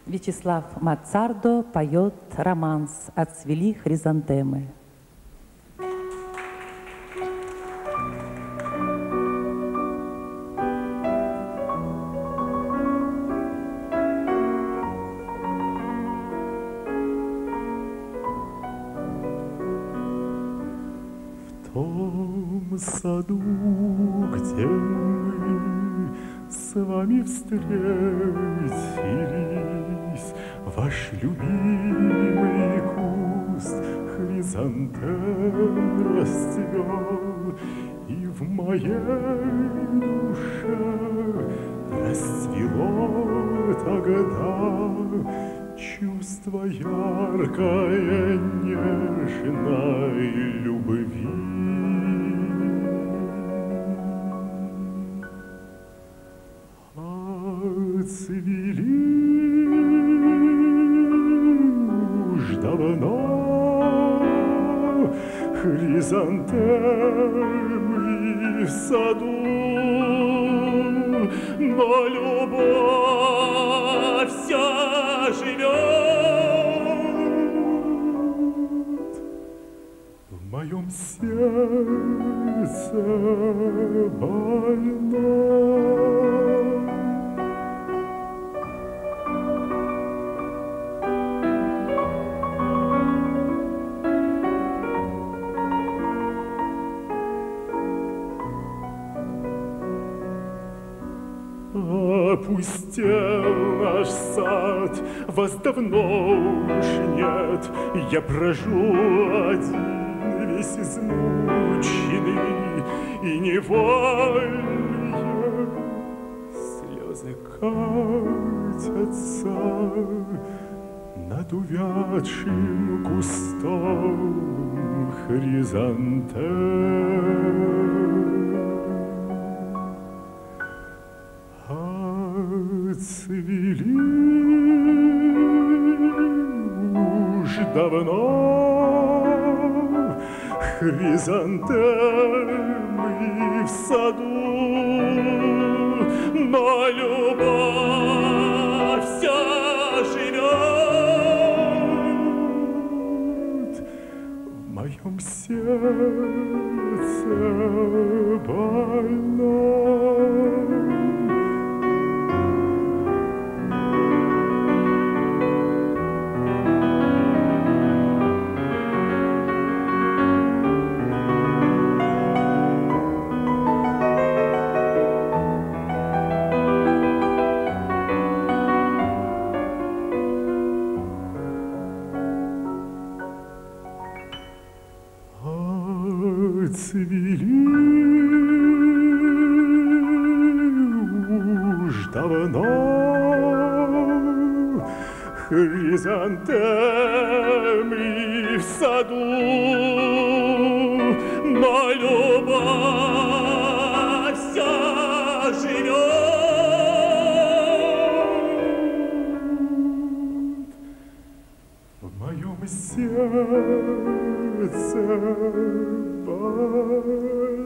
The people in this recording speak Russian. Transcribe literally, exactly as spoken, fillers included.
Вячеслав Мацардо поет романс «Отцвели хризантемы». В том саду, где мы с вами встретились, ваш любимый куст хризантем расцвел, и в моей душе расцвело тогда чувство яркое, нежной любви. Цвели уж давно хризантемы в саду, но любовь вся живет в моем сердце больном. Опустел наш сад, вас давно уж нет, я брожу один, весь измученный и невольные слезы катятся над увядшим кустом хризантем. Цвели уж давно хризантемы в саду, но любовь вся живет в моем сердце больном. Цвели уж давно хризантемы в саду, но любовь вся живет в моем сердце. Bye.